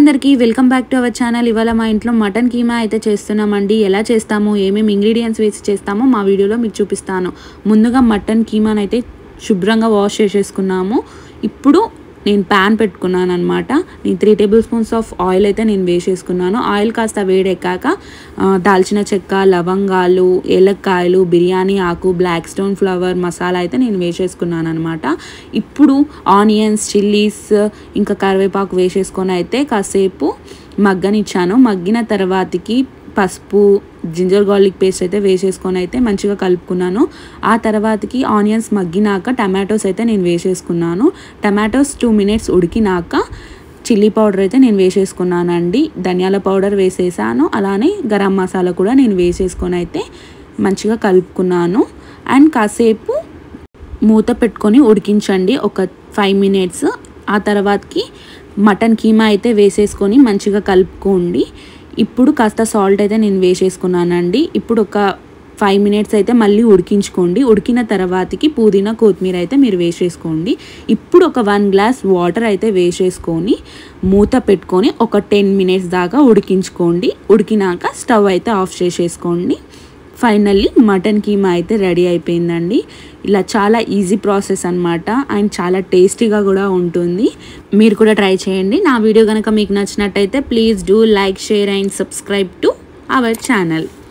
అందరికీ welcome back to our channel. ఇవాళ మా ఇంట్లో మటన్ కీమా అయితే చేస్తున్నామండి. ఎలా చేస్తామో ఏమేమి ఇంగ్రీడియంట్స్ వేసి చేస్తామో మా వీడియోలో మీకు చూపిస్తాను. ముందుగా మటన్ కీమాని అయితే శుభ్రంగా వాష్ చేసేసుకున్నాము. ఇప్పుడు నేను ప్యాన్ పెట్టుకున్నాను అనమాట. నేను 3 టేబుల్ స్పూన్స్ ఆఫ్ ఆయిల్ అయితే నేను వేసేసుకున్నాను. ఆయిల్ కాస్త వేడెక్కాక దాల్చిన చెక్క, లవంగాలు, ఏలక్కాయలు, బిర్యానీ ఆకు, బ్లాక్ స్టోన్ ఫ్లవర్ మసాలా అయితే నేను వేసేసుకున్నాను అనమాట. ఇప్పుడు ఆనియన్స్, చిల్లీస్ ఇంకా కరివేపాకు వేసేసుకొని అయితే కాసేపు మగ్గనిచ్చాను. మగ్గిన తర్వాతకి పసుపు, జింజర్ గార్లిక్ పేస్ట్ అయితే వేసేసుకొని అయితే మంచిగా కలుపుకున్నాను. ఆ తర్వాతకి ఆనియన్స్ మగ్గినాక టమాటోస్ అయితే నేను వేసేసుకున్నాను. టమాటోస్ 2 మినిట్స్ ఉడికినాక చిల్లీ పౌడర్ అయితే నేను వేసేసుకున్నానండి. ధనియాల పౌడర్ వేసేసాను. అలానే గరం మసాలా కూడా నేను వేసేసుకొని అయితే మంచిగా కలుపుకున్నాను. అండ్ కాసేపు మూత పెట్టుకొని ఉడికించండి ఒక 5 మినిట్స్. ఆ తర్వాతకి మటన్ కీమా అయితే వేసేసుకొని మంచిగా కలుపుకోండి. ఇప్పుడు కాస్త సాల్ట్ అయితే నేను వేసేసుకున్నానండి. ఇప్పుడు ఒక 5 మినిట్స్ అయితే మళ్ళీ ఉడికించుకోండి. ఉడికిన తర్వాతకి పుదీనా, కొత్తిమీర అయితే మీరు వేసేసుకోండి. ఇప్పుడు ఒక 1 గ్లాస్ వాటర్ అయితే వేసేసుకొని మూత పెట్టుకొని ఒక 10 మినిట్స్ దాకా ఉడికించుకోండి. ఉడికినాక స్టవ్ అయితే ఆఫ్ చేసేసుకోండి. ఫైనల్లీ మటన్ కీమా అయితే రెడీ అయిపోయిందండి. ఇలా చాలా ఈజీ ప్రాసెస్ అనమాట. అండ్ చాలా టేస్టీగా కూడా ఉంటుంది. మీరు కూడా ట్రై చేయండి. నా వీడియో కనుక మీకు నచ్చినట్టయితే please do like, share and subscribe to our channel.